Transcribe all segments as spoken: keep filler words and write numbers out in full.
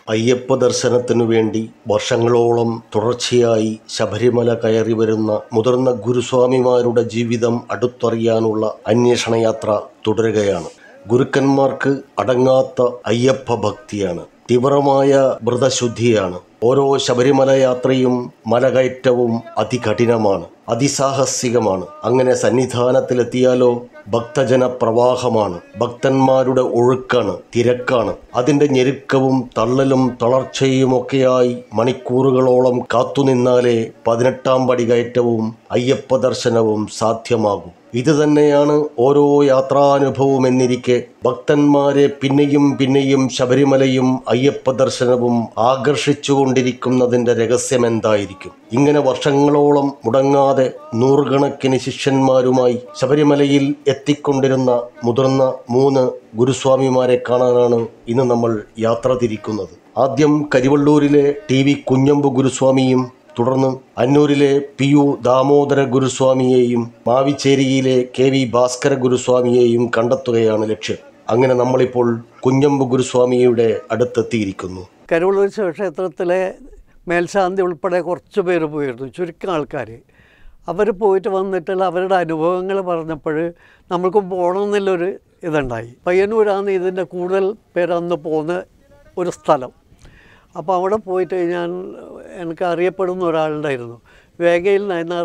അയ്യപ്പ ദർശനത്തിനു വേണ്ടി വർഷങ്ങളോളം തുടർച്ചയായി ശബരിമല കയറി വരുന്ന മുതിർന്ന ഗുരുസ്വാമിമാരുടെ ജീവിതം അടുത്തറിയാനുള്ള അന്വേഷണയാത്ര തുടരുകയാണ്. ഗുരുക്കന്മാർക്ക് അടങ്ങാത്ത അയ്യപ്പ ഭക്തിയാണ്, തീവ്രമായ വ്രതശുദ്ധിയാണ്. ഓരോ ശബരിമല യാത്രയും മലകയറ്റവും അതികഠിനമാണ്, അതിസാഹസികമാണ്. അങ്ങനെ സന്നിധാനത്തിലെത്തിയാലോ ഭക്തജന പ്രവാഹമാണ്, ഭക്തന്മാരുടെ ഒഴുക്കാണ്, തിരക്കാണ്. അതിൻ്റെ ഞെരുക്കവും തള്ളലും തളർച്ചയുമൊക്കെയായി മണിക്കൂറുകളോളം കാത്തുനിന്നാലേ പതിനെട്ടാം പടി കയറ്റവും അയ്യപ്പ ദർശനവും സാധ്യമാകും. ഇത് തന്നെയാണ് ഓരോ യാത്രാനുഭവം എന്നിരിക്കെ ഭക്തന്മാരെ പിന്നെയും പിന്നെയും ശബരിമലയും അയ്യപ്പ ദർശനവും ആകർഷിച്ചുകൊണ്ടിരിക്കുന്നതിൻ്റെ രഹസ്യമെന്തായിരിക്കും? ഇങ്ങനെ വർഷങ്ങളോളം മുടങ്ങാതെ നൂറുകണക്കിന് ശിഷ്യന്മാരുമായി ശബരിമലയിൽ എത്തിക്കൊണ്ടിരുന്ന മുതിർന്ന മൂന്ന് ഗുരുസ്വാമിമാരെ കാണാനാണ് ഇന്ന് നമ്മൾ യാത്ര തിരിക്കുന്നത്. ആദ്യം കരിവള്ളൂരിലെ ടി വി കുഞ്ഞമ്പു ഗുരുസ്വാമിയും തുടർന്ന് അന്നൂരിലെ പി യു ദാമോദര ഗുരുസ്വാമിയെയും മാവിച്ചേരിയിലെ കെ വി ഭാസ്കര ഗുരുസ്വാമിയെയും കണ്ടെത്തുകയാണ് ലക്ഷ്യം. അങ്ങനെ നമ്മളിപ്പോൾ കുഞ്ഞമ്പു ഗുരുസ്വാമിയുടെ അടുത്തെത്തിയിരിക്കുന്നു. കരിവള്ളൂർ ശിവക്ഷേത്രത്തിലെ മേൽശാന്തി ഉൾപ്പെടെ കുറച്ച് പേര് പോയിരുന്നു, ചുരുക്കം ആൾക്കാർ. അവർ പോയിട്ട് വന്നിട്ടുള്ള അവരുടെ അനുഭവങ്ങൾ പറഞ്ഞപ്പോൾ നമ്മൾക്കും പോകണമെന്നുള്ളൊരു ഇതുണ്ടായി. പയ്യന്നൂരാണ് ഇതിൻ്റെ കൂടുതൽ പേരന്ന് പോകുന്ന ഒരു സ്ഥലം. അപ്പോൾ അവിടെ പോയിട്ട് ഞാൻ എനിക്ക് അറിയപ്പെടുന്ന ഒരാളുണ്ടായിരുന്നു, വേഗയിൽ നയനാർ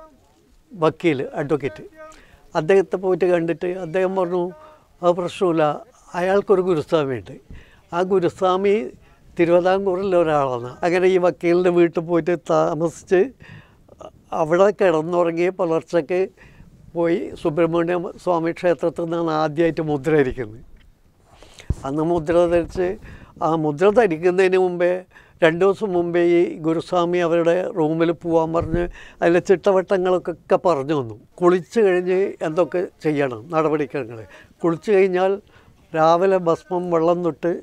വക്കീൽ, അഡ്വക്കേറ്റ്. അദ്ദേഹത്തെ പോയിട്ട് കണ്ടിട്ട് അദ്ദേഹം പറഞ്ഞു, അത് പ്രശ്നമില്ല, അയാൾക്കൊരു ഗുരുസ്വാമിയുണ്ട്, ആ ഗുരുസ്വാമി തിരുവിതാംകൂറിലെ ഒരാളാണ്. അങ്ങനെ ഈ വക്കീലിൻ്റെ വീട്ടിൽ പോയിട്ട് താമസിച്ച് അവിടെ കിടന്നുറങ്ങി പുലർച്ചയ്ക്ക് പോയി സുബ്രഹ്മണ്യ സ്വാമി ക്ഷേത്രത്തിൽ നിന്നാണ് ആദ്യമായിട്ട് മുദ്ര ധരിക്കുന്നത്. അന്ന് മുദ്ര ധരിച്ച് ആ മുദ്ര ധരിക്കുന്നതിന് മുമ്പേ രണ്ട് ദിവസം മുമ്പേ ഈ ഗുരുസ്വാമി അവരുടെ റൂമിൽ പോകാൻ പറഞ്ഞ് അതിലെ ചിട്ടവട്ടങ്ങളൊക്കെ പറഞ്ഞു തന്നു. കുളിച്ച് കഴിഞ്ഞ് എന്തൊക്കെ ചെയ്യണം നടപടിക്രമങ്ങൾ. കുളിച്ച് കഴിഞ്ഞാൽ രാവിലെ ഭസ്മം വെള്ളം തൊട്ട്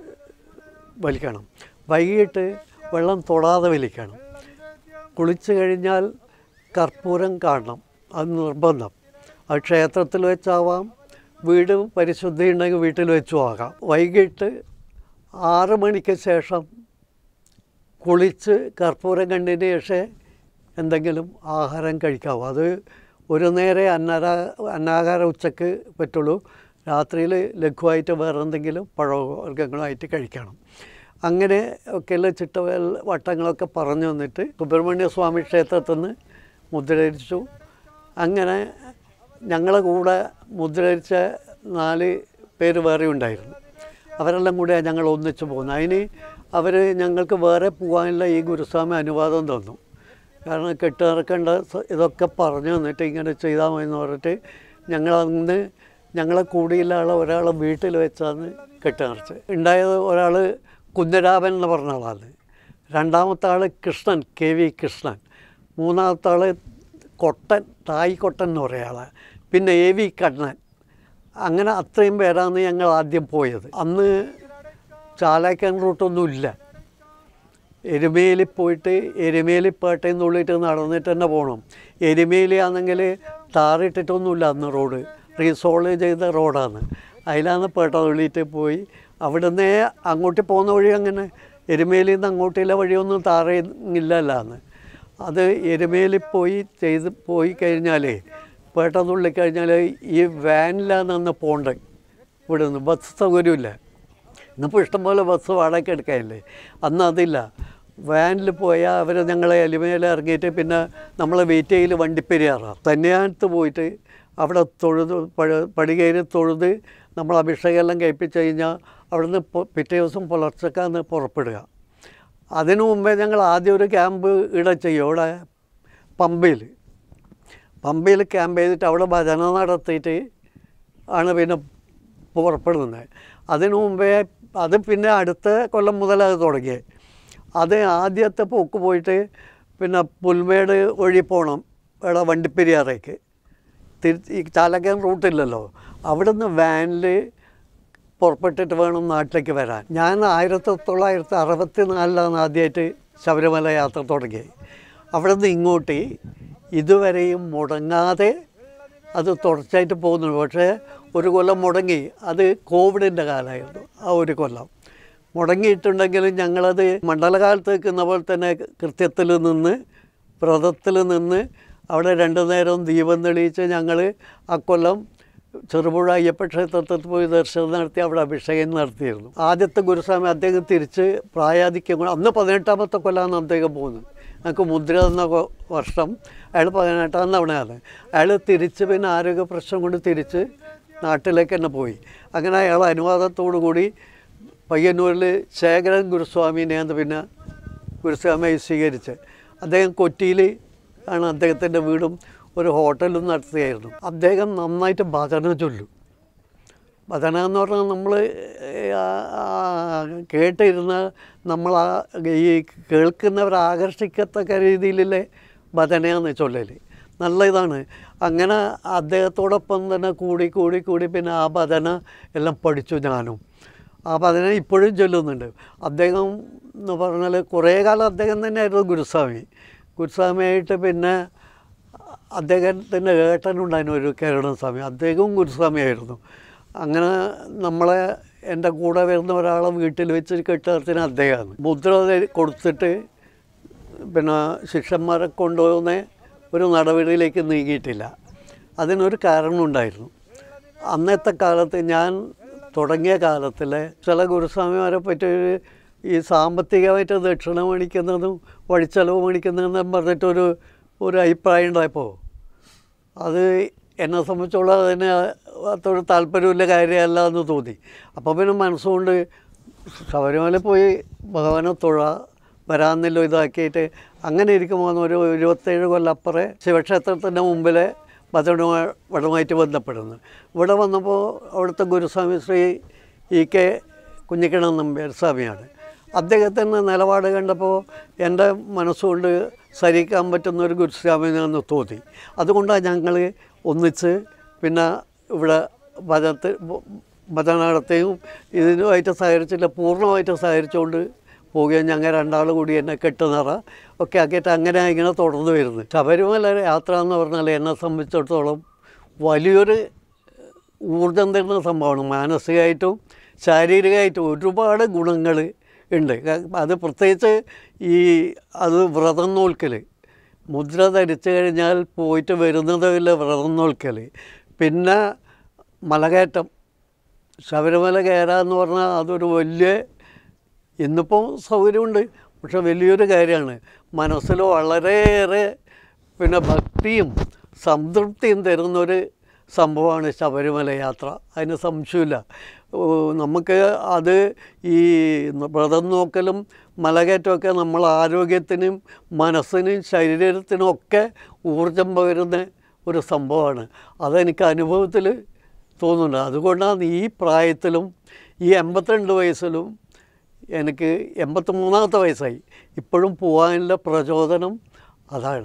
വലിക്കണം, വൈകിട്ട് വെള്ളം തൊടാതെ വലിക്കണം. കുളിച്ച് കഴിഞ്ഞാൽ കർപ്പൂരം കാണണം, അത് നിർബന്ധം. അത് ക്ഷേത്രത്തിൽ വെച്ചാവാം, വീട് പരിശുദ്ധി ഉണ്ടെങ്കിൽ വീട്ടിൽ വെച്ചും ആകാം. വൈകിട്ട് ആറ് മണിക്ക് ശേഷം കുളിച്ച് കർപ്പൂരം കണ്ടതിന് ശേഷം എന്തെങ്കിലും ആഹാരം കഴിക്കാവൂ. അത് ഒരു നേരെ അന്നാര അന്നാഹാരം ഉച്ചക്ക് പറ്റുള്ളൂ. രാത്രിയിൽ ലഘുവായിട്ട് വേറെ എന്തെങ്കിലും പഴവർഗ്ഗങ്ങളായിട്ട് കഴിക്കണം. അങ്ങനെ ഒക്കെയുള്ള ചിട്ട വട്ടങ്ങളൊക്കെ പറഞ്ഞു തന്നിട്ട് സുബ്രഹ്മണ്യ സ്വാമി ക്ഷേത്രത്തിൽ നിന്ന് മുദ്രധരിച്ചു. അങ്ങനെ ഞങ്ങളെ കൂടെ മുദ്രധരിച്ച നാല് പേര് വേറെ ഉണ്ടായിരുന്നു. അവരെല്ലാം കൂടെ ഞങ്ങൾ ഒന്നിച്ച് പോകുന്നു. അതിന് അവർ ഞങ്ങൾക്ക് വേറെ പോകാനുള്ള ഈ ഗുരുസ്വാമി അനുവാദം തന്നു. കാരണം കെട്ടിറക്കേണ്ട ഇതൊക്കെ പറഞ്ഞു തന്നിട്ട് ഇങ്ങനെ ചെയ്താൽ മതി എന്ന് പറഞ്ഞിട്ട് ഞങ്ങളന്ന് ഞങ്ങളെ കൂടിയുള്ള ആളെ ഒരാളെ വീട്ടിൽ വെച്ചാണ് കെട്ടിറച്ച് ഉണ്ടായത്. ഒരാൾ കുഞ്ഞരാമൻ എന്ന് പറഞ്ഞ ആളാണ്, രണ്ടാമത്തെ ആൾ കൃഷ്ണൻ, കെ വി കൃഷ്ണൻ, മൂന്നാമത്തെ ആൾ കൊട്ടൻ, തായ് കൊട്ടൻ എന്ന് പറയുന്ന ആളാണ്, പിന്നെ എ വി കണ്ണൻ. അങ്ങനെ അത്രയും പേരാണ് ഞങ്ങൾ ആദ്യം പോയത്. അന്ന് ചാലാക്കൻ റൂട്ടൊന്നും ഇല്ല. എരുമേലി പോയിട്ട് എരുമേലിപ്പേട്ടയിൽ നിന്നുള്ളിട്ട് നടന്നിട്ട് തന്നെ പോകണം. എരുമേലിയാണെങ്കിൽ ടാറിട്ടിട്ടൊന്നുമില്ല അന്ന്, റോഡ് റീസോൾവ് ചെയ്ത റോഡാണ്. അതിലാണ് പേട്ട തുള്ളിയിട്ട് പോയി അവിടുന്ന് അങ്ങോട്ട് പോകുന്ന വഴി. അങ്ങനെ എരുമേലിയിൽ നിന്ന് അങ്ങോട്ടുള്ള വഴിയൊന്നും താറിയില്ലല്ലാന്ന്. അത് എരുമേലി പോയി ചെയ്ത് പോയി കഴിഞ്ഞാലേ പേട്ട തുള്ളിക്കഴിഞ്ഞാൽ ഈ വാനിലാണ് അന്ന് പോകേണ്ടത്. ഇവിടെ നിന്ന് ബസ് സൗകര്യമില്ല. ഇന്നിപ്പോൾ ഇഷ്ടംപോലെ ബസ് വാടക എടുക്കാനില്ലേ, അന്ന് അതില്ല. വാനിൽ പോയാൽ അവർ ഞങ്ങളെ എലിമേല ഇറങ്ങിയിട്ട് പിന്നെ നമ്മളെ വെയിറ്റ് ചെയ്യൽ വണ്ടിപ്പെരിയാറാണ്. സന്നിധാനത്ത് പോയിട്ട് അവിടെ തൊഴുത് പടി കയറി തൊഴുത് നമ്മൾ അഭിഷേകമെല്ലാം കഴിപ്പിച്ച് കഴിഞ്ഞാൽ അവിടുന്ന് പിറ്റേ ദിവസം പുലർച്ചക്കാന്ന് പുറപ്പെടുക. അതിനു മുമ്പേ ഞങ്ങൾ ആദ്യം ഒരു ക്യാമ്പ് ഇവിടെ ചെയ്യും, അവിടെ പമ്പയിൽ പമ്പയിൽ ക്യാമ്പ് ചെയ്തിട്ട് അവിടെ ഭജന നടത്തിയിട്ട് ആണ് പിന്നെ പുറപ്പെടുന്നത്. അതിനു മുമ്പേ അത് പിന്നെ അടുത്ത കൊല്ലം മുതൽ അത് തുടങ്ങി. അത് ആദ്യത്തെ പോക്ക് പോയിട്ട് പിന്നെ പുൽമേട് വഴി പോകണം ഇവിടെ വണ്ടിപ്പെരിയാറേക്ക്. തിരിച്ച് ഈ ചാലക്കൻ റൂട്ടില്ലല്ലോ, അവിടെ നിന്ന് വാനിൽ പുറപ്പെട്ടിട്ട് വേണം നാട്ടിലേക്ക് വരാൻ. ഞാൻ ആയിരത്തി തൊള്ളായിരത്തി അറുപത്തി നാലിലാണ് ആദ്യമായിട്ട് ശബരിമല യാത്ര തുടങ്ങി. അവിടെ നിന്ന് ഇങ്ങോട്ട് ഇതുവരെയും മുടങ്ങാതെ അത് തുടർച്ചയായിട്ട് പോകുന്നുണ്ട്. പക്ഷേ ഒരു കൊല്ലം മുടങ്ങി, അത് കോവിഡിൻ്റെ കാലമായിരുന്നു. ആ ഒരു കൊല്ലം മുടങ്ങിയിട്ടുണ്ടെങ്കിലും ഞങ്ങളത് മണ്ഡലകാലത്ത് നിൽക്കുന്ന പോലെ തന്നെ കൃത്യത്തിൽ നിന്ന് വ്രതത്തിൽ നിന്ന് അവിടെ രണ്ടു നേരവും ദീപം തെളിയിച്ച് ഞങ്ങൾ ആ കൊല്ലം ചെറുപുഴ അയ്യപ്പ ക്ഷേത്രത്തിൽ പോയി ദർശനം നടത്തി അവിടെ അഭിഷേകം നടത്തിയിരുന്നു. ആദ്യത്തെ ഗുരുസ്വാമി അദ്ദേഹം തിരിച്ച് പ്രായാധിക്യം കൊണ്ട് അന്ന് പതിനെട്ടാമത്തെ കൊല്ലമാണ് അദ്ദേഹം പോകുന്നത്. ഞങ്ങൾക്ക് മുദ്ര തന്ന വർഷം അയാൾ പതിനെട്ടാം തവണയാണ്. അയാൾ തിരിച്ച് പിന്നെ ആരോഗ്യ പ്രശ്നം കൊണ്ട് തിരിച്ച് നാട്ടിലേക്ക് തന്നെ പോയി. അങ്ങനെ അയാൾ അനുവാദത്തോടു കൂടി പയ്യന്നൂരിൽ ശേഖരൻ ഗുരുസ്വാമിനെയാണ് പിന്നെ ഗുരുസ്വാമിയായി സ്വീകരിച്ച്. അദ്ദേഹം കൊച്ചിയിൽ ആണ് അദ്ദേഹത്തിൻ്റെ വീടും ഒരു ഹോട്ടലും നടത്തുകയായിരുന്നു. അദ്ദേഹം നന്നായിട്ട് ഭജന ചൊല്ലും. ഭജന എന്ന് പറഞ്ഞാൽ നമ്മൾ കേട്ടിരുന്ന നമ്മൾ ഈ കേൾക്കുന്നവർ ആകർഷിക്കത്തക്ക രീതിയിലെ ഭജനയാന്ന് ചൊല്ലൽ നല്ല ഇതാണ്. അങ്ങനെ അദ്ദേഹത്തോടൊപ്പം തന്നെ കൂടി കൂടി കൂടി പിന്നെ ആ ഭജന എല്ലാം പഠിച്ചു ഞാനും. ആ ഭജന ഇപ്പോഴും ചൊല്ലുന്നുണ്ട്. അദ്ദേഹം എന്ന് പറഞ്ഞാൽ കുറേ കാലം അദ്ദേഹം തന്നെയായിരുന്നു ഗുരുസ്വാമി. ഗുരുസ്വാമിയായിട്ട് പിന്നെ അദ്ദേഹത്തിൻ്റെ ഏട്ടനുണ്ടായിരുന്നു ഒരു കേരള സ്വാമി, അദ്ദേഹവും ഗുരുസ്വാമിയായിരുന്നു. അങ്ങനെ നമ്മളെ എൻ്റെ കൂടെ വരുന്ന ഒരാളെ വീട്ടിൽ വെച്ച് കെട്ടുകത്തിന് അദ്ദേഹമാണ്. മുദ്ര കൊടുത്തിട്ട് പിന്നെ ശിഷ്യന്മാരെ കൊണ്ടുപോകുന്ന ഒരു നടപടിയിലേക്ക് നീങ്ങിയിട്ടില്ല. അതിനൊരു കാരണമുണ്ടായിരുന്നു. അന്നത്തെ കാലത്ത് ഞാൻ തുടങ്ങിയ കാലത്തിലെ ചില ഗുരുസ്വാമിമാരെ പറ്റി ഈ സാമ്പത്തികമായിട്ട് ദക്ഷിണ മേടിക്കുന്നതും വഴിച്ചെലവ് മേടിക്കുന്നതെന്നും പറഞ്ഞിട്ടൊരു ഒരു അഭിപ്രായം ഉണ്ടായപ്പോൾ അത് എന്നെ സംബന്ധിച്ചോളം അതിന് അത്രയൊരു താല്പര്യമില്ല കാര്യമല്ല എന്ന് തോന്നി. അപ്പോൾ പിന്നെ മനസ്സുകൊണ്ട് ശബരിമല പോയി ഭഗവാനെ തൊഴ വരാമെന്നല്ലോ ഇതാക്കിയിട്ട് അങ്ങനെ ഇരിക്കുമ്പോൾ ഒരു ഇരുപത്തേഴ് കൊല്ലപ്പുറം ശിവക്ഷേത്രത്തിൻ്റെ മുമ്പിലെ ഭജനവുമായിട്ട് ബന്ധപ്പെടുന്നു. ഇവിടെ വന്നപ്പോൾ അവിടുത്തെ ഗുരുസ്വാമി ശ്രീ ഇ കെ കുഞ്ഞിക്കണ്ണൻ നമ്പ്യാർ സ്വാമിയാണ്. അദ്ദേഹത്തിൻ്റെ നിലപാട് കണ്ടപ്പോൾ എൻ്റെ മനസ്സുകൊണ്ട് സരിക്കാൻ പറ്റുന്ന ഒരു ഗുരുസ്വാമിയാണെന്ന് തോന്നി. അതുകൊണ്ടാണ് ഞങ്ങൾ ഒന്നിച്ച് പിന്നെ ഇവിടെ ഭജനത്ത് ഭജന നടത്തുകയും ഇതിനുമായിട്ട് സഹകരിച്ചില്ല പൂർണ്ണമായിട്ട് സഹകരിച്ചുകൊണ്ട് പോവുകയും ഞങ്ങൾ രണ്ടാൾ കൂടി എന്നെ കെട്ടുനിറ ഒക്കെ ആക്കിയിട്ട് അങ്ങനെ ഇങ്ങനെ തുടർന്ന് വരുന്നത്. ശബരിമല യാത്ര എന്ന് പറഞ്ഞാൽ എന്നെ സംബന്ധിച്ചിടത്തോളം വലിയൊരു ഊർജം തരുന്ന സംഭവമാണ്. മാനസികമായിട്ടും ശാരീരികമായിട്ടും ഒരുപാട് ഗുണങ്ങൾ ഉണ്ട്. അത് പ്രത്യേകിച്ച് ഈ അത് വ്രതം നോൽക്കൽ, മുദ്ര ധരിച്ചു കഴിഞ്ഞാൽ പോയിട്ട് വരുന്നതില്ല വ്രതം നോൽക്കൽ, പിന്നെ മലകയറ്റം, ശബരിമല കയറാമെന്ന് പറഞ്ഞാൽ അതൊരു വലിയ ഇന്നിപ്പോൾ സൗകര്യമുണ്ട്, പക്ഷെ വലിയൊരു കാര്യമാണ്. മനസ്സിൽ വളരെയേറെ പിന്നെ ഭക്തിയും സംതൃപ്തിയും തരുന്നൊരു സംഭവമാണ് ശബരിമല യാത്ര, അതിന് സംശയമില്ല. നമുക്ക് അത് ഈ വ്രതം നോക്കലും മലകയറ്റമൊക്കെ നമ്മൾ ആരോഗ്യത്തിനും മനസ്സിനും ശരീരത്തിനും ഒക്കെ ഊർജം പകരുന്ന ഒരു സംഭവമാണ്. അതെനിക്ക് അനുഭവത്തിൽ തോന്നുന്നുണ്ട്. അതുകൊണ്ടാണ് ഈ പ്രായത്തിലും ഈ എൺപത്തിരണ്ട് വയസ്സിലും എനിക്ക് എൺപത്തി മൂന്നാമത്തെ വയസ്സായി ഇപ്പോഴും പോകാനുള്ള പ്രചോദനം അതാണ്.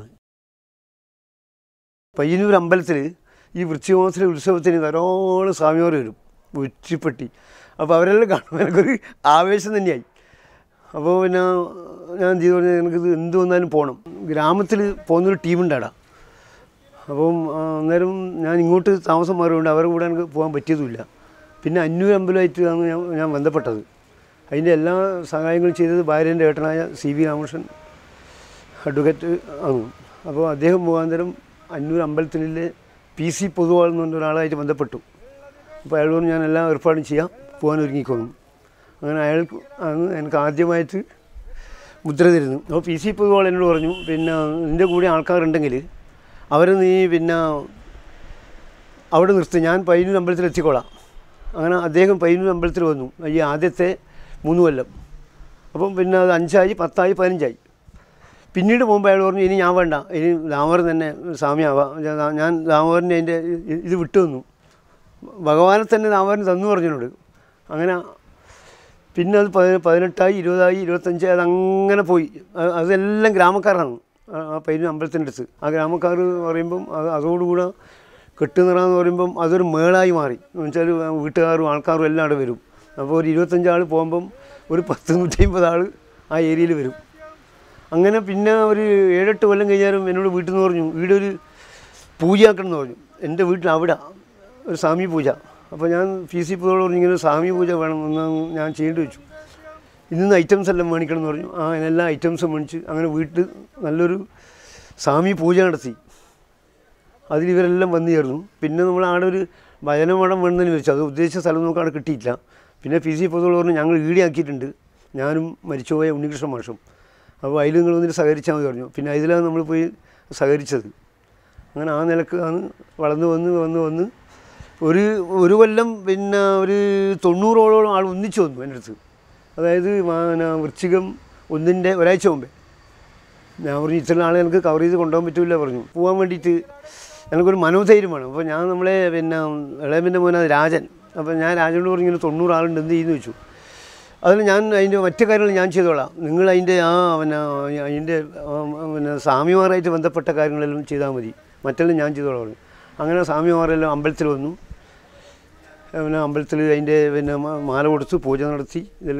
പയ്യന്നൂർ അമ്പലത്തിൽ ഈ വൃശ്ചികമാസത്തിലെ ഉത്സവത്തിന് ധാരാളം സ്വാമിമാർ വരും, ഉച്ചിപ്പെട്ടി. അപ്പോൾ അവരെല്ലാം കാണുമ്പോൾ എനിക്കൊരു ആവേശം തന്നെയായി. അപ്പോൾ പിന്നെ ഞാൻ ചെയ്തു പറഞ്ഞാൽ എനിക്കിത് എന്ത് വന്നാലും പോകണം. ഗ്രാമത്തിൽ പോകുന്നൊരു ടീമുണ്ടാടാ. അപ്പം അന്നേരം ഞാൻ ഇങ്ങോട്ട് താമസം മാറിയുകൊണ്ട് അവരുടെ കൂടെ എനിക്ക് പോകാൻ പറ്റിയതുമില്ല. പിന്നെ അന്നൂർ അമ്പലമായിട്ടാണ് ഞാൻ ഞാൻ ബന്ധപ്പെട്ടത്. അതിൻ്റെ എല്ലാ സഹായങ്ങളും ചെയ്തത് ഭാര്യൻ്റെ ഏട്ടനായ സി വി രാമകൃഷ്ണൻ അഡ്വക്കേറ്റ് ആണ്. അപ്പോൾ അദ്ദേഹം മുഖാന്തരം അന്നൂർ അമ്പലത്തിലെ പി സി പൊതുവാൾ എന്ന് പറഞ്ഞ ഒരാളായിട്ട് ബന്ധപ്പെട്ടു. അപ്പോൾ അയാൾ പറഞ്ഞു ഞാൻ എല്ലാം ഏർപ്പാടും ചെയ്യാം, പോകാൻ ഒരുങ്ങിക്കൊന്നു. അങ്ങനെ അയാൾക്ക് ആണ് എനിക്ക് ആദ്യമായിട്ട് മുദ്ര തരുന്നു. അപ്പോൾ പി സി പൊതുവാൾ എന്നോട് പറഞ്ഞു, പിന്നെ നിൻ്റെ കൂടെ ആൾക്കാരുണ്ടെങ്കിൽ അവർ നീ പിന്നെ അവിടെ നിർത്തി, ഞാൻ പയ്യന്നൂർ അമ്പലത്തിൽ എത്തിക്കോളാം. അങ്ങനെ അദ്ദേഹം പയ്യന്നൂർ അമ്പലത്തിൽ വന്നു ഈ ആദ്യത്തെ മൂന്ന് കൊല്ലം. അപ്പം പിന്നെ അത് അഞ്ചായി, പത്തായി, പതിനഞ്ചായി. പിന്നീട് പോകുമ്പോൾ അയാൾ പറഞ്ഞു ഇനി ഞാൻ വേണ്ട, ഇനി ദാമോദരൻ തന്നെ സ്വാമിയാവാം. ഞാൻ ദാമോദരനെ അതിൻ്റെ ഇത് വിട്ടു തന്നു, ഭഗവാനെ തന്നെ ദാമോദരൻ തന്നു പറഞ്ഞതിനോട്. അങ്ങനെ പിന്നെ അത് പതിനെ പതിനെട്ടായി, ഇരുപതായി, ഇരുപത്തഞ്ചായി, അതങ്ങനെ പോയി. അതെല്ലാം ഗ്രാമക്കാരാണ് ആ പയ്യന്നൂർ അമ്പലത്തിൻ്റെ അടുത്ത്. ആ ഗ്രാമക്കാർ പറയുമ്പം അത് അതോടുകൂടെ കെട്ടുനിറാന്ന് പറയുമ്പം അതൊരു മേളായി മാറി. എന്ന് വെച്ചാൽ വീട്ടുകാരും ആൾക്കാരും എല്ലാം അവിടെ വരും. അപ്പോൾ ഒരു ഇരുപത്തഞ്ചാൾ പോകുമ്പം ഒരു പത്ത് നൂറ്റി അമ്പത് ആൾ ആ ഏരിയയിൽ വരും. അങ്ങനെ പിന്നെ ഒരു ഏഴെട്ട് കൊല്ലം കഴിഞ്ഞാലും എന്നോട് വീട്ടിൽ നിന്ന് പറഞ്ഞു ഇവിടെ ഒരു പൂജയാക്കണം എന്ന് പറഞ്ഞു. എൻ്റെ വീട്ടിൽ അവിടെ ഒരു സ്വാമി പൂജ. അപ്പോൾ ഞാൻ പി സി പൂജയോട് പറഞ്ഞു ഇങ്ങനെ സ്വാമി പൂജ വേണം എന്നാണ് ഞാൻ ചെയ്യേണ്ടി വെച്ചു. ഇന്ന് ഐറ്റംസ് എല്ലാം മേടിക്കണം എന്ന് പറഞ്ഞു. ആ എല്ലാ ഐറ്റംസും മേടിച്ച് അങ്ങനെ വീട്ടിൽ നല്ലൊരു സ്വാമി പൂജ നടത്തി. അതിൽ ഇവരെല്ലാം വന്നു ചേർന്നു. പിന്നെ നമ്മൾ ആടെ ഒരു ഭജനമഠം വേണമെന്ന് വെച്ചു. അത് ഉദ്ദേശിച്ച സ്ഥലം നമുക്ക് അവിടെ കിട്ടിയില്ല. പിന്നെ പി സി പൊതുവെ പറഞ്ഞു ഞങ്ങൾ ഈടിയാക്കിയിട്ടുണ്ട്, ഞാനും മരിച്ചുപോയ ഉണ്ണികൃഷ്ണ മാഷും, അപ്പോൾ അതിൽ നിങ്ങൾ വന്നിട്ട് സഹകരിച്ചാൽ മതി പറഞ്ഞു. പിന്നെ അതിലാണ് നമ്മൾ പോയി സഹകരിച്ചത്. അങ്ങനെ ആ നിലക്ക് ആണ് വളർന്ന് വന്ന് വന്ന് വന്ന് ഒരു ഒരു കൊല്ലം പിന്നെ ഒരു തൊണ്ണൂറോളം ആൾ ഒന്നിച്ചു വന്നു എൻ്റെ അടുത്ത്. അതായത് പിന്നെ വൃശ്ചികം ഒന്നിൻ്റെ ഒരാഴ്ച മുമ്പേ ഞാൻ പറഞ്ഞു ഇത്ര നാളെ എനിക്ക് കവർ ചെയ്ത് കൊണ്ടുപോകാൻ പറ്റില്ല പറഞ്ഞു. പോകാൻ വേണ്ടിയിട്ട് എനിക്കൊരു മനോധൈര്യം വേണം. അപ്പോൾ ഞാൻ നമ്മളെ പിന്നെ ഇളയമ്മൻ്റെ മോനെ രാജൻ, അപ്പോൾ ഞാൻ രാജനോട് പറഞ്ഞു ഇങ്ങനെ തൊണ്ണൂറ് ആളുണ്ട് എന്ത് ചെയ്യുന്നു ചോദിച്ചു. അതിൽ ഞാൻ അതിൻ്റെ മറ്റു കാര്യങ്ങൾ ഞാൻ ചെയ്തോളാം, നിങ്ങൾ അതിൻ്റെ ആ പിന്നെ അതിൻ്റെ പിന്നെ സ്വാമിമാരായിട്ട് ബന്ധപ്പെട്ട കാര്യങ്ങളെല്ലാം ചെയ്താൽ മതി, മറ്റെല്ലാം ഞാൻ ചെയ്തോളാം പറഞ്ഞു. അങ്ങനെ സ്വാമിമാരെല്ലാം അമ്പലത്തിൽ വന്നു. പിന്നെ അമ്പലത്തിൽ അതിൻ്റെ പിന്നെ മാല കൊടുത്ത് പൂജ നടത്തി, ഇതിൽ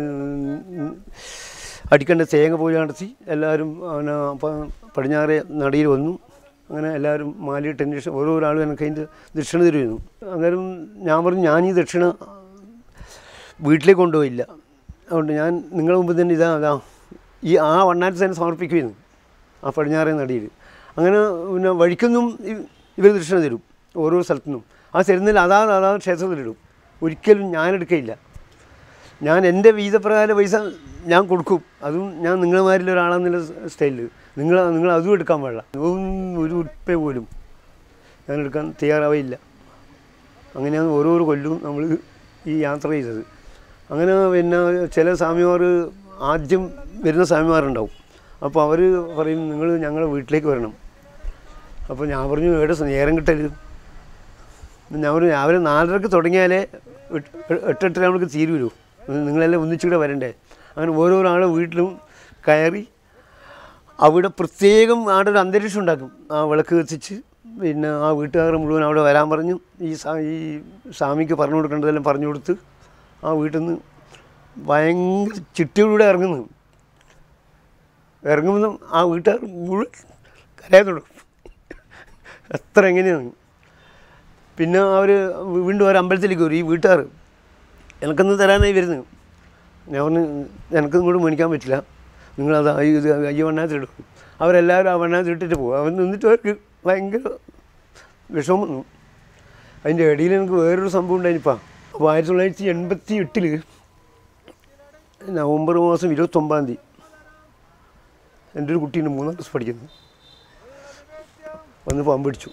അടിക്കേണ്ട തേങ്ങ പൂജ നടത്തി. എല്ലാവരും പിന്നെ പടിഞ്ഞാറേ നടയിൽ വന്നു. അങ്ങനെ എല്ലാവരും മാലയിട്ടതിന് ശേഷം ഓരോരാളും എനിക്ക് അതിൻ്റെ ദക്ഷിണ തരുമായിരുന്നു. അന്നേരം ഞാൻ പറഞ്ഞു ഞാൻ ഈ ദക്ഷിണ വീട്ടിലേക്ക് കൊണ്ടുപോയില്ല, അതുകൊണ്ട് ഞാൻ നിങ്ങളുടെ മുമ്പ് തന്നെ ഇതാ അതാ ഈ ആ വണ്ണാരത്തിൽ തന്നെ സമർപ്പിക്കുമായിരുന്നു ആ പടിഞ്ഞാറേ നടയിൽ. അങ്ങനെ പിന്നെ വഴിക്കൊന്നും ഇവർ ദക്ഷിണ തരും ഓരോ സ്ഥലത്തുനിന്നും. ആ തരുന്നതിൽ അതാത് അതാത് ക്ഷേത്രത്തിലിടും. ഒരിക്കലും ഞാൻ എടുക്കയില്ല. ഞാൻ എൻ്റെ വീതപ്രകാരം പൈസ ഞാൻ കൊടുക്കും, അതും ഞാൻ നിങ്ങളുമാരിൽ ഒരാളെന്നുള്ള സ്റ്റൈലിൽ. നിങ്ങൾ നിങ്ങൾ അതും എടുക്കാൻ പാടില്ല. ഒരു ഉറുപ്പ പോലും ഞാൻ എടുക്കാൻ തയ്യാറാവില്ല. അങ്ങനെയാണ് ഓരോരോ കൊല്ലവും നമ്മൾ ഈ യാത്ര ചെയ്തത്. അങ്ങനെ പിന്നെ ചില സ്വാമിമാർ ആദ്യം വരുന്ന സ്വാമിമാരുണ്ടാവും. അപ്പോൾ അവർ പറയും നിങ്ങൾ ഞങ്ങളുടെ വീട്ടിലേക്ക് വരണം. അപ്പോൾ ഞാൻ പറഞ്ഞു എവിടെ നേരം കിട്ടരുത്. ഞാൻ പറഞ്ഞു രാവിലെ നാലരക്ക് തുടങ്ങിയാലേ എട്ടെട്ടര നമ്മൾക്ക് തീരുമല്ലോ, നിങ്ങളെല്ലാം ഒന്നിച്ചുകൂടെ വരണ്ടേ. അങ്ങനെ ഓരോരോ ആളുടെ വീട്ടിലും കയറി അവിടെ പ്രത്യേകം അവിടെ ഒരു അന്തരീക്ഷം ഉണ്ടാക്കും. ആ വിളക്ക് കത്തിച്ച് പിന്നെ ആ വീട്ടുകാർ മുഴുവൻ അവിടെ വരാൻ പറഞ്ഞു. ഈ ഈ സ്വാമിക്ക് പറഞ്ഞു കൊടുക്കേണ്ടതെല്ലാം പറഞ്ഞു കൊടുത്ത് ആ വീട്ടിൽ നിന്ന് ഭയങ്കര ചിട്ടിയോടുകൂടെ ഇറങ്ങുന്നു. ഇറങ്ങുമ്പോൾ ആ വീട്ടുകാർ മുഴുവൻ കരയാൻ തുടങ്ങും. എത്ര എങ്ങനെയാണ്. പിന്നെ അവർ വീണ്ടും ഒരു അമ്പലത്തിലേക്ക് വരും. ഈ വീട്ടുകാർ എനിക്കൊന്ന് തരാനായി വരുന്നത്. ഞാൻ പറഞ്ഞു എനിക്കൊന്നും കൂടെ മേടിക്കാൻ പറ്റില്ല, നിങ്ങളത് ഇത് അയ്യ വണ്ണാത്തിലിടും. അവരെല്ലാവരും ആ വണ്ണാത്തിലിട്ടിട്ട് പോകും. അവൻ നിന്നിട്ട് അവർക്ക് ഭയങ്കര വിഷമം വന്നു. അതിൻ്റെ ഇടയിൽ എനിക്ക് വേറൊരു സംഭവം ഉണ്ടായിപ്പോൾ. അപ്പോൾ ആയിരത്തി തൊള്ളായിരത്തി എൺപത്തി എട്ടിൽ നവംബർ മാസം ഇരുപത്തൊമ്പതാം തീയതി എൻ്റെ ഒരു കുട്ടീൻ്റെ മൂന്നാം ക്ലാസ് പഠിക്കുന്നു വന്ന് പാമ്പ് പിടിച്ചു.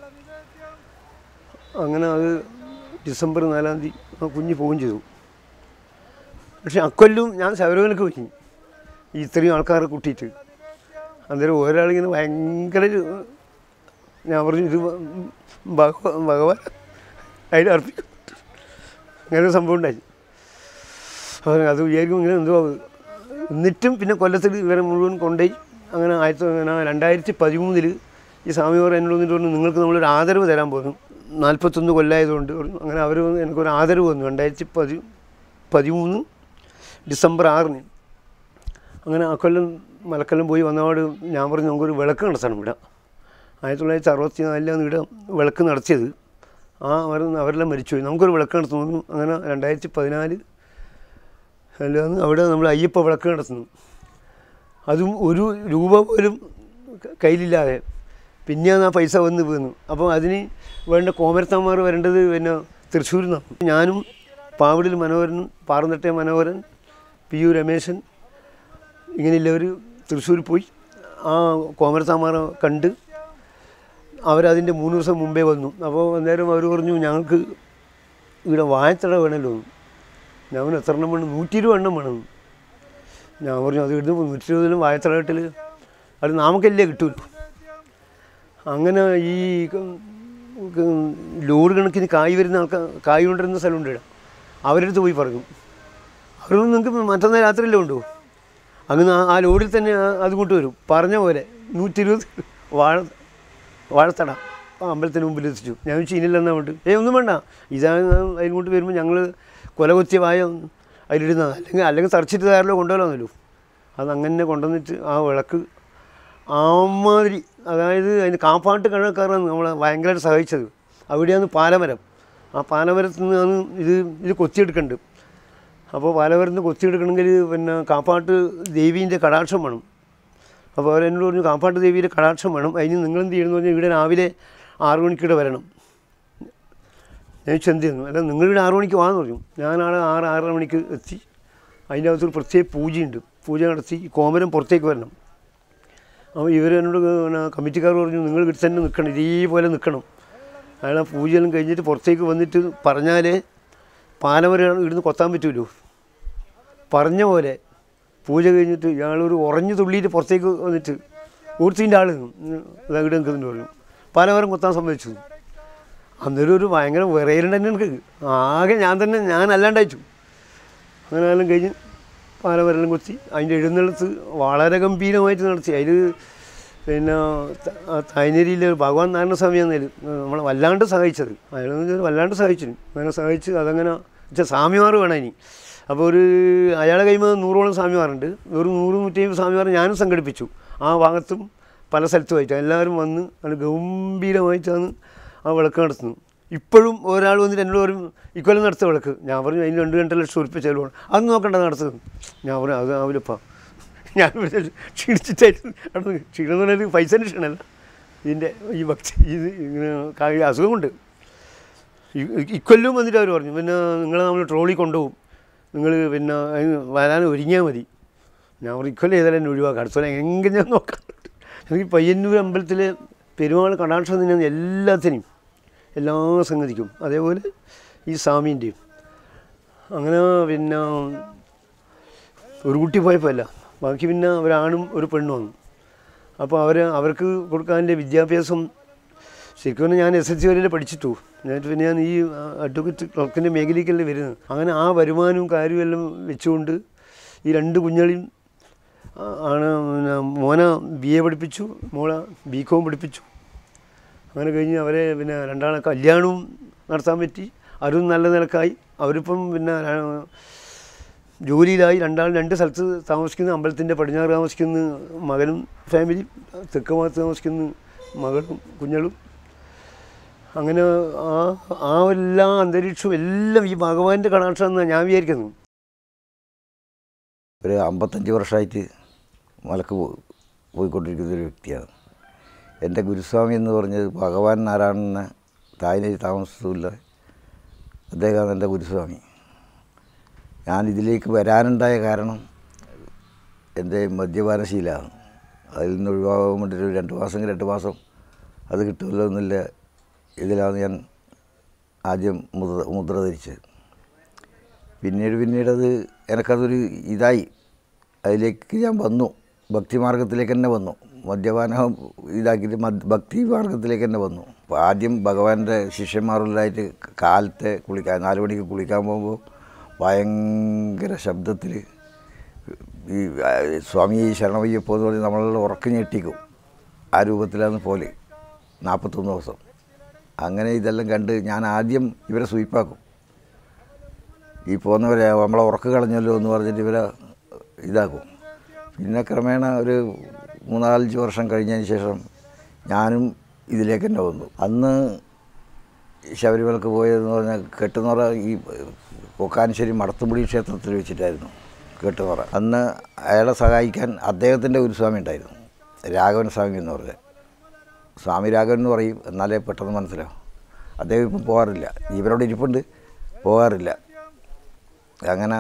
അങ്ങനെ അത് ഡിസംബർ നാലാം തീയതി ആ കുഞ്ഞ് പോവുകയും ചെയ്തു. പക്ഷേ അക്കൊല്ലും ഞാൻ ശബരിമലക്ക് പോയി ഈ ഇത്രയും ആൾക്കാരെ കൂട്ടിയിട്ട്. അന്നേരം ഒരാളിങ്ങനെ ഭയങ്കര ഞാൻ പറഞ്ഞു ഇത് ഭഗവാൻ ഭഗവാൻ അതിൽ അർപ്പിക്കും. അങ്ങനെ ഒരു സംഭവം ഉണ്ടായി. അത് വിചാരിക്കും ഇങ്ങനെ എന്തോ. എന്നിട്ടും പിന്നെ കൊല്ലത്തിൽ ഇവരെ മുഴുവൻ കൊണ്ടുപോയി. അങ്ങനെ ആയിരത്തി രണ്ടായിരത്തി പതിമൂന്നിൽ ഈ സ്വാമിയോർ എന്നോട് വന്നിട്ട് പറഞ്ഞു നിങ്ങൾക്ക് നമ്മളൊരു ആദരവ് തരാൻ പോകുന്നു, നാൽപ്പത്തൊന്ന് കൊല്ലമായതുകൊണ്ട് പറഞ്ഞു. അങ്ങനെ അവർ എനിക്കൊരു ആദരവ് വന്നു രണ്ടായിരത്തി പതി പതിമൂന്ന് ഡിസംബർ ആറിന്. അങ്ങനെ ആ കൊല്ലം മലക്കെല്ലാം പോയി വന്നപാട് ഞാൻ പറഞ്ഞു നമുക്കൊരു വിളക്ക് നടത്തണം ഇവിടെ. ആയിരത്തി തൊള്ളായിരത്തി അറുപത്തി നാലിലാണ് ഇവിടെ വിളക്ക് നടത്തിയത്. ആ അവർ അവരെല്ലാം മരിച്ചുപോയി, നമുക്കൊരു വിളക്ക് നടത്തുന്നു. അങ്ങനെ രണ്ടായിരത്തി പതിനാല് അല്ലാന്ന് അവിടെ നമ്മൾ അയ്യപ്പ വിളക്ക് നടത്തുന്നു. അതും ഒരു രൂപ പോലും കയ്യിലില്ലാതെ പിന്നെയാണ് ആ പൈസ വന്ന് വീണു. അപ്പോൾ അതിന് വേണ്ട കോമരത്തന്മാർ വരേണ്ടത് പിന്നെ തൃശ്ശൂരിൽ നിന്നാണ്. ഞാനും പാവടിൽ മനോഹരനും പാറന്നട്ടെ മനോഹരൻ പി യു രമേശൻ ഇങ്ങനെയുള്ളവർ തൃശ്ശൂരിൽ പോയി ആ കോമരത്തന്മാരെ കണ്ട് അവരതിൻ്റെ മൂന്ന് ദിവസം മുമ്പേ വന്നു. അപ്പോൾ അന്നേരം അവർ പറഞ്ഞു ഞങ്ങൾക്ക് ഇവിടെ വാഴത്തട വേണമല്ലോ. ഞാൻ എത്ര എണ്ണം വേണം? നൂറ്റി ഇരുപത് എണ്ണം വേണം. ഞാൻ പറഞ്ഞു അത് ഇടുന്നു നൂറ്റി ഇരുപതിലും വാഴത്തടകെട്ടിൽ അത് നമുക്കല്ലേ കിട്ടുമല്ലോ. അങ്ങനെ ഈ ലോഡ് കണക്കിന് കായ് വരുന്ന ആൾക്കാർ കായ് കൊണ്ടിരുന്ന സ്ഥലമുണ്ട് ഇവിടെ. അവരടുത്ത് പോയി പറഞ്ഞു അവരൊന്നും നിങ്ങൾക്ക് മറ്റന്നാൾ രാത്രിയല്ലേ ഉണ്ടോ? അങ്ങനെ ആ ലോഡിൽ തന്നെ അതുകൊണ്ട് വരും. പറഞ്ഞ പോലെ നൂറ്റി ഇരുപത് വാഴ വാഴത്തട അമ്പലത്തിന് മുമ്പിൽ എത്തിച്ചു. ഞാൻ ചീനില്ലെന്നാ വേണ്ട ഏ ഒന്നും വേണ്ട, ഇതാണ് അതിനോട്ട് വരുമ്പോൾ ഞങ്ങൾ കൊല കൊത്തിയ വായ അതിലിടുന്നത്, അല്ലെങ്കിൽ അല്ലെങ്കിൽ തറച്ചിട്ട് തയ്യാറല്ലോ കൊണ്ടുപോകാമെന്നല്ലോ. അതങ്ങനെ കൊണ്ടുവന്നിട്ട് ആ വിളക്ക് ആമാതിരി, അതായത് അതിന് കാപ്പാട്ട് കഴക്കാരാണ് നമ്മളെ ഭയങ്കരമായിട്ട് സഹായിച്ചത്. അവിടെയാണ് പാലമരം. ആ പാലമരത്തിൽ നിന്നാണ് ഇത് ഇത് കൊത്തിയെടുക്കേണ്ടത്. അപ്പോൾ പാലവരന്ന് കൊത്തിയെടുക്കണമെങ്കിൽ പിന്നെ കാപ്പാട്ട് ദേവീൻ്റെ കടാക്ഷം വേണം. അപ്പോൾ അവരെന്നോട് പറഞ്ഞു കാപ്പാട്ട് ദേവിയുടെ കടാക്ഷം വേണം, അതിന് നിങ്ങളെന്ത് ചെയ്യണമെന്ന് പറഞ്ഞാൽ ഇവിടെ രാവിലെ ആറു മണിക്കിടെ വരണം. ഞാൻ ചെന്ത് ചെയ്യുന്നു, അല്ല നിങ്ങളിവിടെ ആറു മണിക്ക് വാന്ന് പറഞ്ഞു. ഞാനാണ് ആറ് ആറര മണിക്ക് എത്തി. അതിൻ്റെ അകത്തൊരു പ്രത്യേക പൂജയുണ്ട്, പൂജ നടത്തി കോമരം പുറത്തേക്ക് വരണം. അപ്പോൾ ഇവരെന്നോട് പിന്നെ കമ്മിറ്റിക്കാർ പറഞ്ഞു നിങ്ങൾ ഇവിടെ തന്നെ നിൽക്കണം, ഇതേപോലെ നിൽക്കണം. അയാൾ ആ പൂജയെല്ലാം കഴിഞ്ഞിട്ട് പുറത്തേക്ക് വന്നിട്ട് പറഞ്ഞാലേ പാലമരം ഇവിടുന്ന് കൊത്താൻ പറ്റുമല്ലോ. പറഞ്ഞ പോലെ പൂജ കഴിഞ്ഞിട്ട് ഇയാളൊരു ഉറഞ്ഞു തുള്ളിയിട്ട് പുറത്തേക്ക് വന്നിട്ട് ഊർത്തിൻ്റെ ആൾ ഇവിടെ നിൽക്കുന്നുണ്ട് പറഞ്ഞു. പാലമരം കൊത്താൻ സമ്മതിച്ചു. അന്നേരം ഒരു ഭയങ്കര വിറയലുണ്ട് തന്നെ എനിക്ക്. ആകെ ഞാൻ തന്നെ ഞാൻ അല്ലാണ്ടയച്ചു. അങ്ങനെ എല്ലാം കഴിഞ്ഞ് പാലമരെല്ലാം കൊത്തി അതിൻ്റെ എഴുന്നള്ളത്ത് വളരെ ഗംഭീരമായിട്ട് നടത്തി. അതിൽ പിന്നെ തൈനരിയിൽ ഭഗവാൻ നാരായണസ്വാമി എന്നതിൽ നമ്മളെ വല്ലാണ്ട് സഹായിച്ചത്. അയാളെന്ന് വല്ലാണ്ട് സഹായിച്ചു. അങ്ങനെ സഹായിച്ച് അതങ്ങനെ വെച്ചാൽ സ്വാമിമാർ വേണം ഇനി. അപ്പോൾ ഒരു അയാളെ കഴിയുമ്പോൾ നൂറോളം സ്വാമിമാരുണ്ട്. ഒരു നൂറ് നൂറ്റമ്പത് സ്വാമിമാർ ഞാനും സംഘടിപ്പിച്ചു. ആ ഭാഗത്തും പല സ്ഥലത്തുമായിട്ട് എല്ലാവരും വന്ന് അത് ഗംഭീരമായിട്ടാണ് ആ വിളക്ക് നടത്തുന്നത്. ഇപ്പോഴും ഒരാൾ വന്നിട്ട് എന്നോട് പറയും ഇക്കൊല്ലം നടത്തിയ വിളക്ക്. ഞാൻ പറഞ്ഞു അതിന് രണ്ട് രണ്ട് ലക്ഷം ഉറുപ്പിക ചെലവാണ്, അത് നോക്കണ്ട നടത്തുന്നത്. ഞാൻ പറഞ്ഞു അത് ആവില്ലപ്പാ, ഞാൻ ക്ഷീണിച്ചിട്ടായിട്ട് നടന്നു. ക്ഷീണം എന്ന് പറഞ്ഞാൽ പൈസേൻ്റെ ക്ഷീണമല്ല, ഇതിൻ്റെ ഈ ഭക്തി ഇത് ഇങ്ങനെ അസുഖമുണ്ട്. ഇക്കൊല്ലവും വന്നിട്ട് അവർ പറഞ്ഞു പിന്നെ നിങ്ങളെ നമ്മൾ ട്രോളി കൊണ്ടുപോകും, നിങ്ങൾ പിന്നെ അതിന് വരാൻ ഒരുങ്ങിയാൽ മതി. ഞാൻ പറഞ്ഞു ഇക്കൊല്ലം ഏതായാലും എന്നെ ഒഴിവാക്കാം, അടുത്തോളം എങ്ങനെ ഞാൻ നോക്കാം. എനിക്ക് പയ്യന്നൂർ അമ്പലത്തിലെ പെരുമാൾ കടാക്ഷം തന്നെയാണ് എല്ലാത്തിനും എല്ലാ സംഗതിക്കും. അതേപോലെ ഈ സ്വാമീൻ്റെയും അങ്ങനെ പിന്നെ ഒരു കുട്ടി പോയപ്പോൾ അല്ല, ബാക്കി പിന്നെ ഒരാണും ഒരു പെണ്ണും വന്നു. അപ്പോൾ അവർ അവർക്ക് കൊടുക്കാൻ്റെ വിദ്യാഭ്യാസം ശരിക്കും പറഞ്ഞാൽ ഞാൻ എസ് എൽ സി വരെ പഠിച്ചിട്ടു. എന്നിട്ട് പിന്നെ ഞാൻ ഈ അഡ്വക്കേറ്റ് ക്ലർക്കിൻ്റെ മേഖലയ്ക്കല്ലേ വരുന്നത്. അങ്ങനെ ആ വരുമാനവും കാര്യവും എല്ലാം വെച്ചുകൊണ്ട് ഈ രണ്ട് കുഞ്ഞുങ്ങളെയും ആണ് പിന്നെ മോനെ ബി എ പഠിപ്പിച്ചു, മോളെ ബി കോം പഠിപ്പിച്ചു. അങ്ങനെ കഴിഞ്ഞ് അവരെ പിന്നെ രണ്ടാളെ കല്യാണവും നടത്താൻ പറ്റി. അവരും നല്ല നിലക്കായി. അവരിപ്പം പിന്നെ ജോലിയിലായി. രണ്ടാൾ രണ്ട് സ്ഥലത്ത് താമസിക്കുന്നു. അമ്പലത്തിൻ്റെ പടിഞ്ഞാറ് താമസിക്കുന്ന മകനും ഫാമിലി, തെക്ക് ഭാഗത്ത് താമസിക്കുന്ന മകളും കുഞ്ഞളും. അങ്ങനെ ആ ആ എല്ലാ അന്തരീക്ഷവും എല്ലാം ഈ ഭഗവാന്റെ കടാക്ഷമെന്നാണ് ഞാൻ വിചാരിക്കുന്നു. ഒരു അമ്പത്തഞ്ച് വർഷമായിട്ട് മലക്ക് പോയിക്കൊണ്ടിരിക്കുന്ന ഒരു വ്യക്തിയാണ്. എൻ്റെ ഗുരുസ്വാമി എന്ന് പറഞ്ഞത് ഭഗവാൻ നാരായണനെ തായ്നയിൽ താമസമില്ല, അദ്ദേഹമാണ് എൻ്റെ ഗുരുസ്വാമി. ഞാൻ ഇതിലേക്ക് വരാനുണ്ടായ കാരണം എൻ്റെ മദ്യപാനശീലമാണ്. അതിൽ നിന്ന് ഒഴിവാകാൻ വേണ്ടിയിട്ട് ഒരു രണ്ട് മാസം രണ്ട് മാസം അത് കിട്ടുമല്ലോ എന്നില്ല ഇതിലാണ് ഞാൻ ആദ്യം മുദ്ര മുദ്ര ധരിച്ചത്. പിന്നീട് പിന്നീടത് എനിക്കതൊരു ഇതായി, അതിലേക്ക് ഞാൻ വന്നു, ഭക്തിമാർഗത്തിലേക്ക് തന്നെ വന്നു. മദ്യപാനം ഇതാക്കിയിട്ട് മദ് ഭക്തി മാർഗത്തിലേക്ക് തന്നെ വന്നു. അപ്പോൾ ആദ്യം ഭഗവാന്റെ ശിഷ്യന്മാരുള്ളതായിട്ട് കാലത്തെ കുളിക്കാൻ നാല് മണിക്ക് കുളിക്കാൻ പോകുമ്പോൾ ഭയങ്കര ശബ്ദത്തിൽ ഈ സ്വാമി ശരണമയ്യപ്പോ എന്ന് പറഞ്ഞ് നമ്മളുടെ ഉറക്കം ഞെട്ടിക്കും. ആ രൂപത്തിലാണ് പോലെ നാൽപ്പത്തൊന്ന് ദിവസം. അങ്ങനെ ഇതെല്ലാം കണ്ട് ഞാൻ ആദ്യം ഇവരെ സ്വീപ്പാക്കും. ഈ പോകുന്നവരെ നമ്മളെ ഉറക്കം കളഞ്ഞല്ലോ എന്ന് പറഞ്ഞിട്ട് ഇവരെ ഇതാക്കും. പിന്നെ ക്രമേണ ഒരു മൂന്നാലഞ്ച് വർഷം കഴിഞ്ഞതിന് ശേഷം ഞാനും ഇതിലേക്ക് തന്നെ വന്നു. അന്ന് ശബരിമലക്ക് പോയതെന്ന് പറഞ്ഞാൽ കെട്ടുനിറ ഈ കൊക്കാനശ്ശേരി മടത്തുംപുടി ക്ഷേത്രത്തിൽ വെച്ചിട്ടായിരുന്നു കെട്ടുനിറ. അന്ന് അയാളെ സഹായിക്കാൻ അദ്ദേഹത്തിൻ്റെ ഒരു സ്വാമി ഉണ്ടായിരുന്നു, രാഘവൻ സ്വാമി എന്ന് പറഞ്ഞത്. സ്വാമി രാഘവൻ എന്ന് പറയും, എന്നാലേ പെട്ടെന്ന് മനസ്സിലാവും. അദ്ദേഹം ഇപ്പം പോകാറില്ല, ഇവരോട് ഇരിപ്പുണ്ട്, പോകാറില്ല. അങ്ങനെ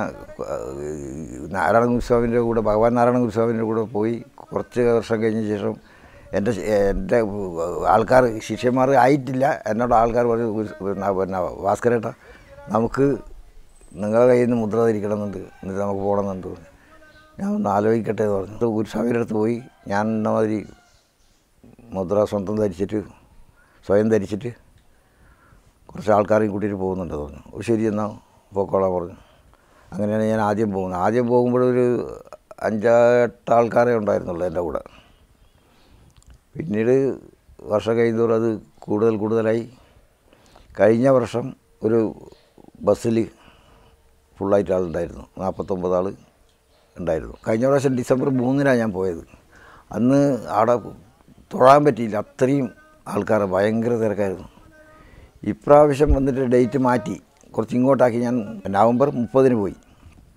നാരായണ ഗുരുസ്വാമിൻ്റെ കൂടെ ഭഗവാൻ നാരായണ ഗുരുസ്വാമിൻ്റെ കൂടെ പോയി കുറച്ച് വർഷം കഴിഞ്ഞ ശേഷം എൻ്റെ എൻ്റെ ആൾക്കാർ ശിഷ്യന്മാർ ആയിട്ടില്ല, എന്നോട് ആൾക്കാർ പറഞ്ഞു പിന്നെ ഭാസ്കരേട്ടാ നമുക്ക് നിങ്ങളുടെ കയ്യിൽ നിന്ന് മുദ്ര ധരിക്കണമെന്നുണ്ട്, എന്നിട്ട് നമുക്ക് പോകണമെന്നുണ്ട്. ഞാൻ ഒന്ന് ആലോചിക്കട്ടെ എന്ന് പറഞ്ഞു. ഗുരുസ്വാമിയുടെ അടുത്ത് പോയി ഞാൻ എന്ന മാതിരി മുദ്ര സ്വന്തം ധരിച്ചിട്ട് സ്വയം ധരിച്ചിട്ട് കുറച്ച് ആൾക്കാരെയും കൂട്ടിയിട്ട് പോകുന്നുണ്ട് പറഞ്ഞു. ശരി എന്നാൽ പോക്കോളാൻ പറഞ്ഞു. അങ്ങനെയാണ് ഞാൻ ആദ്യം പോകുന്നത്. ആദ്യം പോകുമ്പോഴൊരു അഞ്ചെട്ട് ആൾക്കാരെ ഉണ്ടായിരുന്നുള്ളൂ എൻ്റെ കൂടെ. പിന്നീട് വർഷം കഴിയുന്നതോറും അത് കൂടുതൽ കൂടുതലായി. കഴിഞ്ഞ വർഷം ഒരു ബസ്സിൽ ഫുള്ളായിട്ട് ആളുണ്ടായിരുന്നു, നാൽപ്പത്തൊമ്പത് ആൾ ഉണ്ടായിരുന്നു. കഴിഞ്ഞ പ്രാവശ്യം ഡിസംബർ മൂന്നിനാണ് ഞാൻ പോയത്. അന്ന് അവിടെ തൊഴാൻ പറ്റിയില്ല, അത്രയും ആൾക്കാർ ഭയങ്കര തിരക്കായിരുന്നു. ഇപ്രാവശ്യം വന്നിട്ട് ഡേറ്റ് മാറ്റി കുറച്ച് ഇങ്ങോട്ടാക്കി. ഞാൻ നവംബർ മുപ്പതിന് പോയി.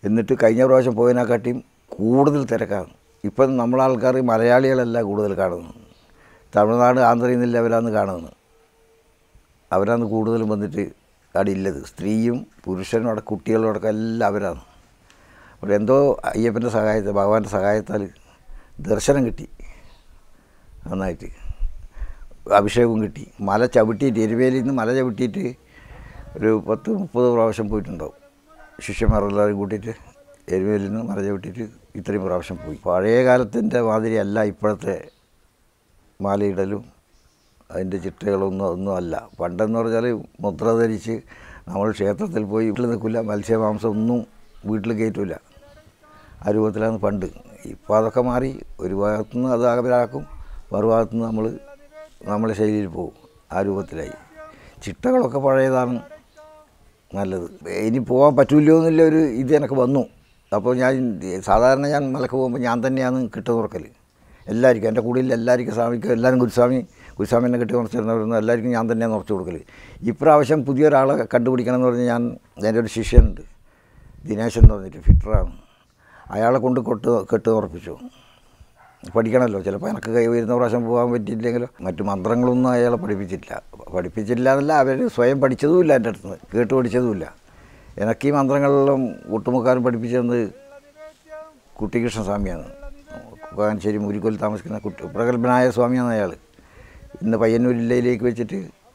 എന്നിട്ട് കഴിഞ്ഞ പ്രാവശ്യം പോയതിനെക്കാട്ടിയും കൂടുതൽ തിരക്കാണ്. ഇപ്പം നമ്മളാൾക്കാർ മലയാളികളല്ല കൂടുതൽ കാണുന്നത്, തമിഴ്നാട് ആന്ധ്രയിൽ നിന്നില്ല അവരാണ് കാണുന്നത്. അവരാണ് കൂടുതലും വന്നിട്ട് അവിടെ ഇല്ലത്. സ്ത്രീയും പുരുഷനും അവിടെ കുട്ടികളോടൊക്കെ എല്ലാം അവരാണ്. അപ്പോൾ എന്തോ അയ്യപ്പൻ്റെ സഹായത്താൽ, ഭഗവാന്റെ സഹായത്താൽ ദർശനം കിട്ടി, നന്നായിട്ട് അഭിഷേകവും കിട്ടി. മല ചവിട്ടിയിട്ട്, എരുവേലിയിൽ നിന്ന് മല ചവിട്ടിയിട്ട് ഒരു പത്ത് മുപ്പത് പ്രാവശ്യം പോയിട്ടുണ്ടാവും. ശിഷ്യന്മാരെല്ലാവരും കൂട്ടിയിട്ട് എരുവേലിൽ നിന്ന് മല ചവിട്ടിയിട്ട് ഇത്രയും പ്രാവശ്യം പോയി. പഴയ കാലത്തിൻ്റെ മാതിരി അല്ല ഇപ്പോഴത്തെ മാലയിടലും അതിൻ്റെ ചിട്ടകളൊന്നും ഒന്നും അല്ല. പണ്ടെന്ന് പറഞ്ഞാൽ മുദ്ര ധരിച്ച് നമ്മൾ ക്ഷേത്രത്തിൽ പോയി വീട്ടിൽ നിൽക്കില്ല, മത്സ്യമാംസം ഒന്നും വീട്ടിൽ കയറ്റില്ല, ആ രൂപത്തിലാണ് പണ്ട്. ഇപ്പോൾ അതൊക്കെ മാറി. ഒരു ഭാഗത്തുനിന്ന് അത് അവരാക്കും, മറുഭാഗത്തുനിന്ന് നമ്മൾ നമ്മളെ ശൈലിയിൽ പോകും, ആ രൂപത്തിലായി. ചിട്ടകളൊക്കെ പഴയതാണ് നല്ലത്. ഇനി പോകാൻ പറ്റില്ലോ എന്നുള്ള ഒരു ഇത് എനിക്ക് വന്നു. അപ്പോൾ ഞാൻ സാധാരണ ഞാൻ മലക്ക് പോകുമ്പോൾ ഞാൻ തന്നെയാണ് കിട്ട തുറക്കൽ എല്ലാവർക്കും. എൻ്റെ കൂടെയിൽ എല്ലാവർക്കും സ്വാമിക്കും എല്ലാവരും ഗുരുസ്വാമി ഗുരുസ്വാമിനെ കെട്ടി നിറച്ചിരുന്നവരൊന്നും എല്ലാവർക്കും ഞാൻ തന്നെയാണ് നിറച്ച് കൊടുക്കൽ. ഇപ്രാവശ്യം പുതിയൊരാളെ കണ്ടുപിടിക്കണം എന്ന് പറഞ്ഞ് ഞാൻ, എൻ്റെ ഒരു ശിഷ്യനുണ്ട് ദിനേശൻ എന്ന് പറഞ്ഞിട്ട്, ഫിറ്ററാണ്. അയാളെ കൊണ്ട് കൊട്ട് കെട്ട് ഉറപ്പിച്ചു. പഠിക്കണമല്ലോ, ചിലപ്പോൾ എനിക്ക് കൈ വരുന്ന പ്രാവശ്യം പോകാൻ പറ്റിയില്ലെങ്കിലോ. മറ്റു മന്ത്രങ്ങളൊന്നും അയാളെ പഠിപ്പിച്ചിട്ടില്ല. പഠിപ്പിച്ചില്ല എന്നല്ല, അവർ സ്വയം പഠിച്ചതുമില്ല, എൻ്റെ അടുത്ത് നിന്ന് കേട്ട് പഠിച്ചതുമില്ല. എനിക്ക് ഈ മന്ത്രങ്ങളെല്ലാം ഒട്ടുമുക്കാരും പഠിപ്പിച്ചത് കുട്ടികൃഷ്ണ സ്വാമിയാണ്. കാഞ്ചേരി മുരിക്കൊല്ലി താമസിക്കുന്ന കുട്ടി പ്രഗത്ഭനായ സ്വാമിയാണ് അയാൾ. ഇന്ന് പയ്യന്നൂർ ജില്ലയിലേക്ക് വെച്ചിട്ട്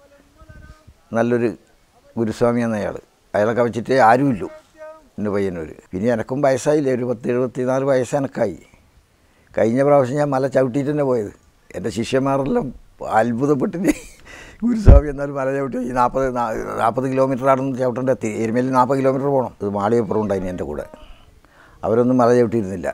നല്ലൊരു ഗുരുസ്വാമിയാണ് അയാൾ. അയാളൊക്കെ വെച്ചിട്ട് ആരുമില്ലു ഇന്ന് പയ്യന്നൂർ. പിന്നെ എനക്കും വയസ്സായില്ലേ, ഒരു പത്ത് എഴുപത്തി നാല് വയസ്സ് എനക്കായി. കഴിഞ്ഞ പ്രാവശ്യം ഞാൻ മല ചവിട്ടിയിട്ട് തന്നെ പോയത്. എൻ്റെ ശിഷ്യന്മാരെല്ലാം അത്ഭുതപ്പെട്ടിട്ട് ഗുരുസ്വാമി എന്നാലും മല ചവിട്ടി ഈ നാൽപ്പത് നാൽപ്പത് കിലോമീറ്ററാണെന്ന് ചവിട്ടേണ്ട. എരുമേലിൽ നാൽപ്പത് കിലോമീറ്റർ പോകണം. അത് മാളിയപ്പുറം ഉണ്ടായിരുന്നു എൻ്റെ കൂടെ. അവരൊന്നും മല ചവിട്ടിയിരുന്നില്ല,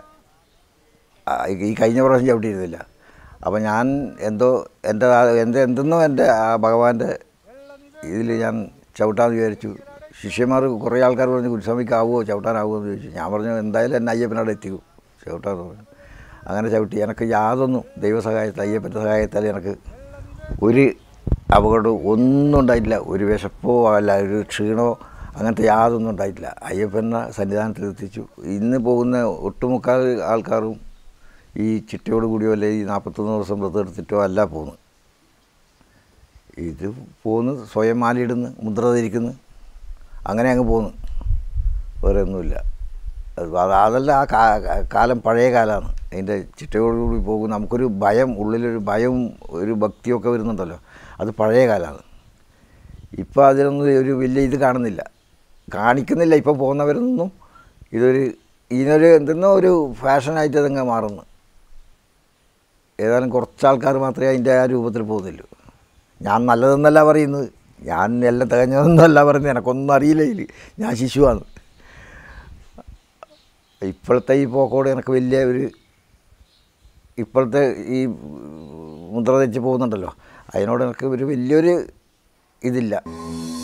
ഈ കഴിഞ്ഞ പ്രാവശ്യം ചവിട്ടിയിരുന്നില്ല. അപ്പോൾ ഞാൻ എന്തോ എൻ്റെ എൻ്റെ എന്തെന്നോ എൻ്റെ ആ ഭഗവാന്റെ ഇതിൽ ഞാൻ ചവിട്ടാമെന്ന് വിചാരിച്ചു. ശിഷ്യന്മാർ കുറേ ആൾക്കാർ പറഞ്ഞു ഗുരുസ്വാമിക്കാവുമോ ചവിട്ടാനാവുമോ എന്ന് ചോദിച്ചു. ഞാൻ പറഞ്ഞു എന്തായാലും എന്നെ അയ്യപ്പനവിടെ എത്തിക്കും ചവിട്ടാന്ന് പറഞ്ഞു. അങ്ങനെ ചവിട്ടി. എനിക്ക് യാതൊന്നും ദൈവസഹായത്താൽ, അയ്യപ്പൻ്റെ സഹായത്താൽ എനിക്ക് ഒരു അപകടവും ഒന്നും ഉണ്ടായിട്ടില്ല. ഒരു വിശപ്പോ അല്ല ഒരു ക്ഷീണമോ അങ്ങനത്തെ യാതൊന്നും ഉണ്ടായിട്ടില്ല. അയ്യപ്പനെ സന്നിധാനത്തിൽ എത്തിച്ചു. ഇന്ന് പോകുന്ന ഒട്ടുമുക്കാൽ ആൾക്കാരും ഈ ചിട്ടയോട് കൂടിയോ അല്ലെ ഈ നാൽപ്പത്തൊന്ന് ദിവസം വ്രതം എടുത്തിട്ടോ അല്ല പോകുന്നു. ഇത് പോകുന്നു, സ്വയം മാലയിടുന്നു, മുദ്ര ധരിക്കുന്നു, അങ്ങനെ അങ്ങ് പോകുന്നു, വേറെ ഒന്നുമില്ല. അത് അതല്ല, ആ കാലം പഴയ കാലമാണ്. അതിൻ്റെ ചിട്ടയോടുകൂടി പോകും. നമുക്കൊരു ഭയം, ഉള്ളിലൊരു ഭയവും ഒരു ഭക്തിയൊക്കെ വരുന്നുണ്ടല്ലോ, അത് പഴയ കാലമാണ്. ഇപ്പോൾ അതിനൊന്നും ഒരു വലിയ ഇത് കാണുന്നില്ല, കാണിക്കുന്നില്ല. ഇപ്പോൾ പോകുന്നവരൊന്നും ഇതൊരു ഇതിനൊരു എന്തെന്നോ ഒരു ഫാഷനായിട്ട് അതങ്ങ് മാറുന്നു. ഏതായാലും കുറച്ചാൾക്കാർ മാത്രമേ അതിൻ്റെ ആ രൂപത്തിൽ പോകുന്നുള്ളൂ. ഞാൻ നല്ലതെന്നല്ല പറയുന്നത്, ഞാൻ എല്ലാം തികഞ്ഞതെന്നല്ല പറയുന്നത്, എനിക്കൊന്നും അറിയില്ല ഇതിൽ, ഞാൻ ശിശുവാണ്. ഇപ്പോഴത്തെ ഈ പോക്കോട് എനിക്ക് വലിയ ഒരു, ഇപ്പോഴത്തെ ഈ മുദ്ര ധരിച്ച് പോകുന്നുണ്ടല്ലോ, അതിനോട് എനിക്ക് ഒരു വലിയൊരു ഇതില്ല.